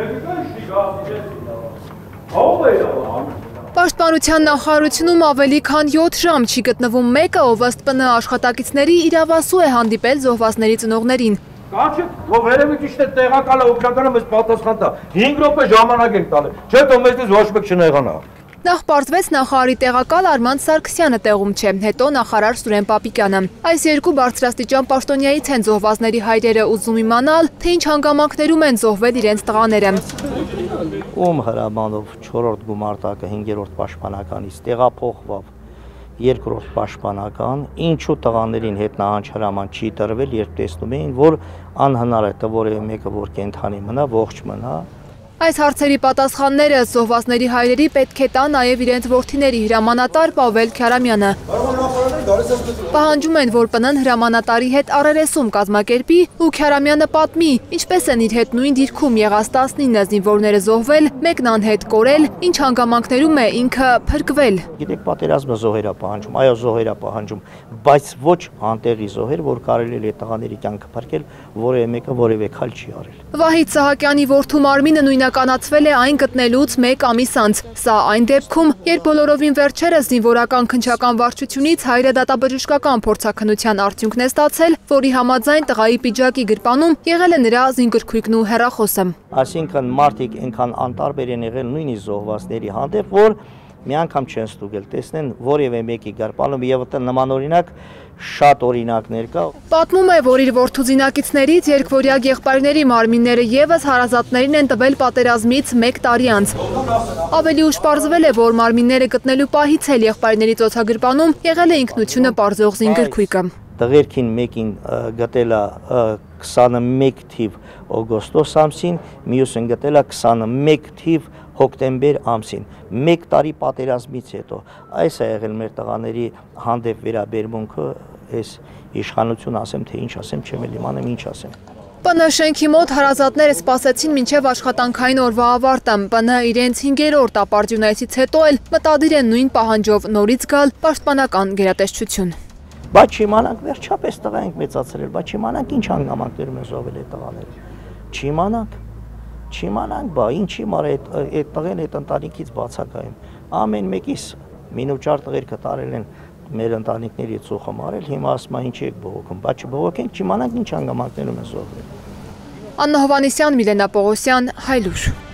Պաշտպանության նախարարությունում ավելի քան 7 ժամ չի գտնվում մեկը, ով ըստ ՊՆ աշխատակիցների իրավասու է հանդիպել զոհվածների ծնողներին։ Կանչեք, ով երևի ճիշտ է տեղակալը օգնականը մեզ պատասխան տա։ 5 րոպե ժամանակ ենք տալի, չէ՞ թող մեզնից ոչ մեկ չնեղանա։ Նախ պարզվեց նախարարի տեղակալ Արման Սարգսյանը տեղում չէ, հետո նախարար Սուրեն Պապիկյանը։ Այս երկու բարձրաստիճան պաշտոնյայից են զոհվածների հայրերը ուզում իմանալ, թե ինչ հանգամանքներում են զոհվել իրենց տղաները։ Ում հրամանով 4-րդ գումարտակը 5-րդ պաշտպանականից տեղափոխվավ 2-րդ պաշտպանական, ինչու տղաներին հետ նահանջ հրաման չի տրվել, երբ տեսնում էին, որ անհնար է որևէ մեկը որ կենթանի մնա, ողջ մնա։ Այս հարցերի պատասխանները զոհվածների հայրերի պետք է տա նաև իրենց որդիների հրամանատար Պավել Քյարամյանը։ Պահանջում են, որ ՊՆ-ն հրամանատարի հետ առերեսում կազմակերպի ու Քյարամյանը պատմի, ինչպես են իր հետ նույն դիրքում եղած 19 զինվորները զոհվել, մեկն անհետ կորել, ինչ հանգամանքներում է ինքը փրկվել։ Գիտեք, պատերազմը զոհեր է պահանջում, այո զոհեր է պահանջում, բայց ոչ անտեղի զոհեր, որ կարելի է տղաների կյանքը փրկել, որևէ մեկը որևէ քայլ չի արել։ Վահիդ Սահակյանի որդու Մարմինը նույնականացվել է այն գտնելուց 1 ամիս անց։ Սա այն դեպքում, երբ բոլորովին վերջերս զինվորական քննչական վարչությունից հայրը դատաբժշկական փորձաքննության արդյունքն է ստացել, որի համաձայն տղայի պիջակի գրպանում եղել է նրա զինգրքույկն ու հեռախոսը։ Այսինքն մարդիկ այնքան անտարբեր են եղել նույնիսկ զոհվածների հանդեպ, որ մի անգամ չեն ստուգել, տեսնեն որևէ մեկի գրպանում եւ նմանօրինակ շատ օրինակներ կա։ Պատմում է, որ իր որդու զինակիցներից երկվորյակ եղբայրների մարմինները եւս հարազատներին են տվել պատերազմից 1 տարի անց։ Ավելի ուշ պարզվել է, որ մարմինները գտնելու պահից էլ եղբայրների ծոցագրպանում եղել է ինքնությունը պարզող զինգրքույկը։ Տղերքին մեկին գտել է 21 թիվ օգոստոս ամսին, մյուսին գտել է 21 թիվ հոկտեմբեր ամսին, 1 տարի պատերազմից հետո։ Այս է եղել մեր տղաների հանդեպ վերաբերմունքը, այս իշխանություն ասեմ, թե ինչ ասեմ, չեմ էլ իմանեմ ինչ ասեմ։ ՊՆ շենքի մոտ հարազատները սպասեցին մինչև աշխատանքային օրվա ավարտը։ ՊՆ իրենց 5-րդ ապարդյունայցից հետո էլ մտադիր են նույն պահանջով նորից գալ պաշտպանական գերատեսչություն։ Բայց չիմանանք վերջապես տղա ենք մեծացրել, բայց չիմանանք ինչ հանգամանքներում են զոհվել այդ տղաները։ Չիմանանք, բա ինչի մար այդ տղեն այդ ընտանիքից բացակայում։ Ամեն մեկիս մինուճար տղեր կտարել են մեր ընտանիքների ծուխը մարել, հիմա ասում են ինչի եք բողոքում, բայց չբողոքենք, չիմանանք ինչ հանգամանքներում են զոհվել։ Աննա Հովհաննիսյան, Միլենա Պողոսյան, Հայլուր։